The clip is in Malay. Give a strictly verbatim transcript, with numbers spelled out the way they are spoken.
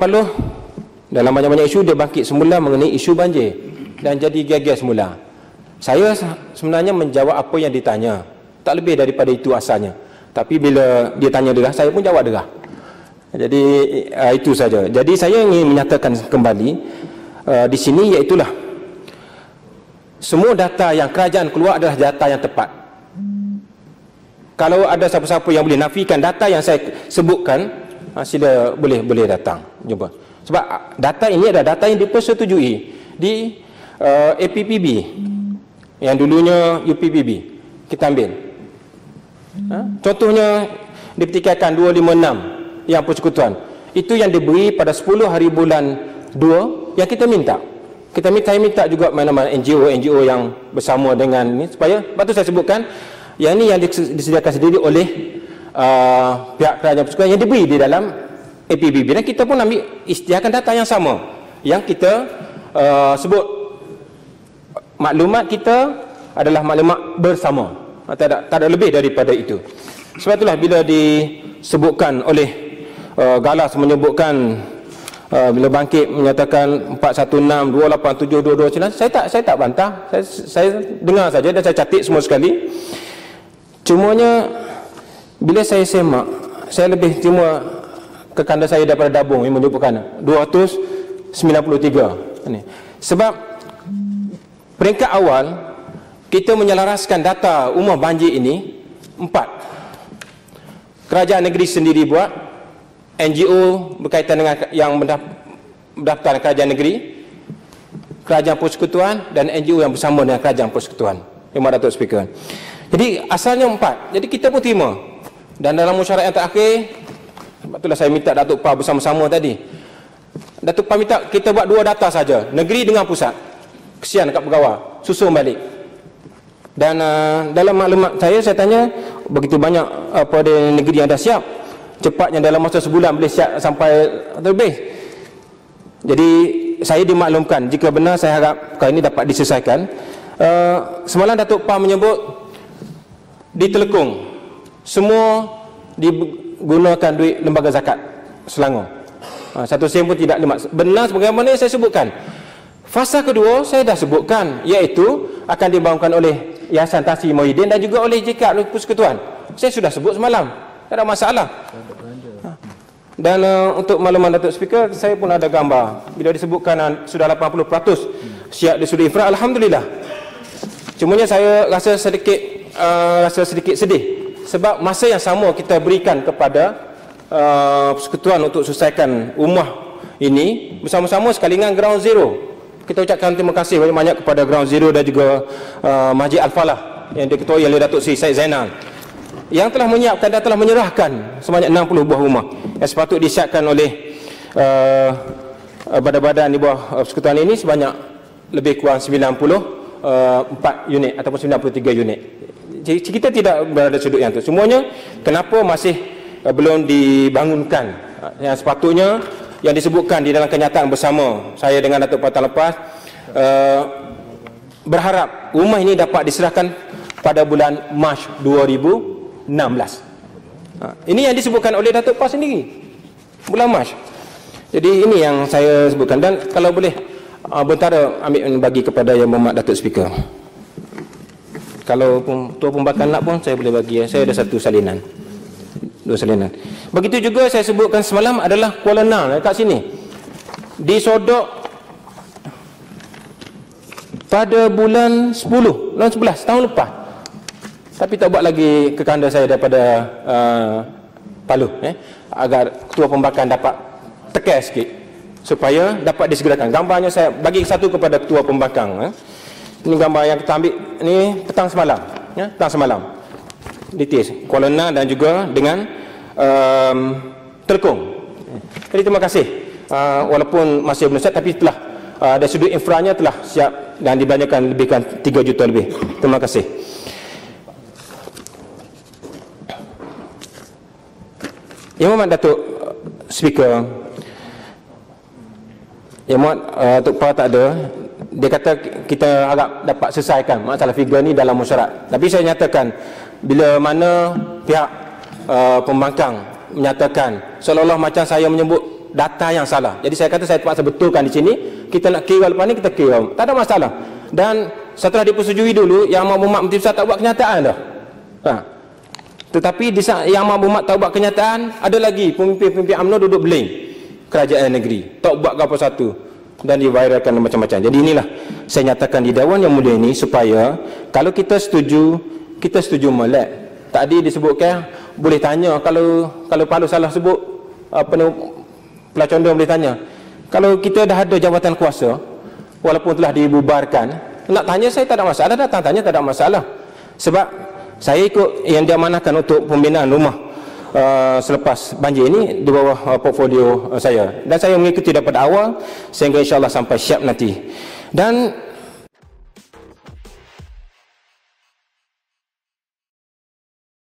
Paloh dalam banyak-banyak isu dia bangkit semula mengenai isu banjir dan jadi gegar semula. Saya sebenarnya menjawab apa yang ditanya, tak lebih daripada itu asalnya. Tapi bila dia tanya derah, saya pun jawab derah. Jadi uh, itu saja. Jadi saya ingin menyatakan kembali uh, di sini, iaitulah semua data yang kerajaan keluar adalah data yang tepat. Kalau ada siapa-siapa yang boleh nafikan data yang saya sebutkan, uh, sila boleh boleh datang jumpa. Sebab uh, data ini adalah data yang dipersetujui di uh, A P P B yang dulunya U P P B. Kita ambil. Ha? Contohnya dipertikaikan dua lima enam yang persekutuan. Itu yang diberi pada sepuluh hari bulan dua yang kita minta. Kita minta, saya minta juga mana-mana N G O N G O yang bersama dengan ini supaya, lepas tu saya sebutkan yang ini yang disediakan sendiri oleh uh, pihak kerajaan persekutuan yang diberi di dalam A P B B, dan kita pun ambil isytiharkan data yang sama yang kita uh, sebut maklumat kita adalah maklumat bersama. Tak ada, tak ada lebih daripada itu. Sebab itulah bila disebutkan oleh uh, Galas menyebutkan uh, bila bangkit menyatakan empat satu enam dua lapan tujuh dua dua sembilan, saya tak saya tak bantah. Saya, saya dengar saja dan saya catat semua sekali. Cumanya bila saya semak, saya lebih cuma kekanda saya daripada Dabung yang menyebutkan dua ratus sembilan puluh tiga. Sebab peringkat awal kita menyelaraskan data umum banjir ini empat. Kerajaan negeri sendiri buat, N G O berkaitan dengan yang mendaftar kerajaan negeri, kerajaan persekutuan, dan N G O yang bersama dengan kerajaan persekutuan. Yang Datuk Speaker. Jadi asalnya empat. Jadi kita pun terima. Dan dalam mesyuarat yang terakhir, sebab itulah saya minta Datuk Pa bersama-sama tadi. Datuk Pa minta kita buat dua data saja, negeri dengan pusat. Kesian dekat pegawai, susun balik. Dan uh, dalam maklumat saya, saya tanya begitu banyak apa uh, negeri yang dah siap, cepatnya dalam masa sebulan boleh siap sampai lebih. Jadi saya dimaklumkan, jika benar saya harap kali ini dapat diselesaikan. Uh, semalam Datuk Pa menyebut di Telekung semua digunakan duit lembaga zakat Selangor. Uh, satu sen pun tidak benar sebagaimana saya sebutkan. Fasa kedua saya dah sebutkan, iaitu akan dibangunkan oleh Yayasan Tan Sri Muhyiddin dan juga oleh J K oleh Persekutuan. Saya sudah sebut semalam, tak ada masalah. Dan uh, untuk makluman Datuk Speaker, saya pun ada gambar. Bila disebutkan uh, sudah lapan puluh peratus siap di sudut infra, alhamdulillah. Cumanya saya rasa sedikit uh, rasa sedikit sedih sebab masa yang sama kita berikan kepada uh, Persekutuan untuk selesaikan rumah ini bersama-sama sekali dengan Ground Zero. Kita ucapkan terima kasih banyak-banyak kepada Ground Zero dan juga uh, Masjid Al-Falah yang diketuai oleh Datuk Seri Syed Zainal yang telah menyiapkan dan telah menyerahkan sebanyak enam puluh buah rumah yang sepatutnya disiapkan oleh uh, badan-badan di bawah uh, Persekutuan ini sebanyak lebih kurang sembilan puluh empat unit ataupun sembilan puluh tiga unit. Jadi kita tidak berada sudut yang itu. Semuanya kenapa masih uh, belum dibangunkan uh, yang sepatutnya yang disebutkan di dalam kenyataan bersama saya dengan Datuk Patan lepas, uh, berharap rumah ini dapat diserahkan pada bulan Mac dua ribu enam belas. Ha, ini yang disebutkan oleh Datuk Pa sendiri, bulan Mac. Jadi ini yang saya sebutkan. Dan kalau boleh uh, bentara ambil bagi kepada Yang Berhormat Datuk Speaker. Kalau Tuan Pembangkang nak pun saya boleh bagi. Saya ada satu salinan, dua salinan. Begitu juga saya sebutkan semalam adalah Kuala Nang dekat sini disodok pada bulan sepuluh, bulan sebelas tahun lepas. Tapi tak buat lagi kekanda saya daripada uh, Palu eh, agar Ketua Pembangkang dapat tekan sikit supaya dapat disegerakan. Gambarnya saya bagi satu kepada Ketua Pembangkang eh. Ini gambar yang kita ambil ni petang semalam ya, petang semalam details Kuala Nang dan juga dengan um, Telekung. Jadi terima kasih uh, walaupun masih belum siap tapi telah uh, dari sudut infranya telah siap dan dibelanjakan lebih kurang tiga juta lebih. Terima kasih. Yang Berhormat Datuk Speaker, Yang Berhormat uh, Datuk Pa tak ada. Dia kata kita harap dapat selesaikan masalah figure ni dalam mesyuarat. Tapi saya nyatakan bila mana pihak uh, pembangkang menyatakan seolah-olah macam saya menyebut data yang salah. Jadi saya kata saya terpaksa betulkan di sini. Kita nak kira lepas ni, kita kira, tak ada masalah. Dan setelah dipersetujui dulu, Yang Amat Berhormat Menteri Besar tak buat kenyataan dah. Ha. Tetapi di saat Yang Amat Berhormat tak buat kenyataan, ada lagi pemimpin-pemimpin U M N O duduk beling kerajaan negeri, tak buat apa satu, dan diviralkan macam-macam. Jadi inilah saya nyatakan di Dewan Yang Mulia ini, supaya kalau kita setuju, kita setuju melek. Tadi disebutkan boleh tanya, kalau kalau Pak Lu salah sebut apa ni, pelacon dia boleh tanya, kalau kita dah ada jawatan kuasa walaupun telah dibubarkan, nak tanya saya tak ada masalah, datang tanya tak ada masalah. Sebab saya ikut yang diamanahkan untuk pembinaan rumah uh, selepas banjir ini di bawah uh, portfolio uh, saya, dan saya mengikuti daripada awal sehingga insya-Allah sampai siap nanti. Dan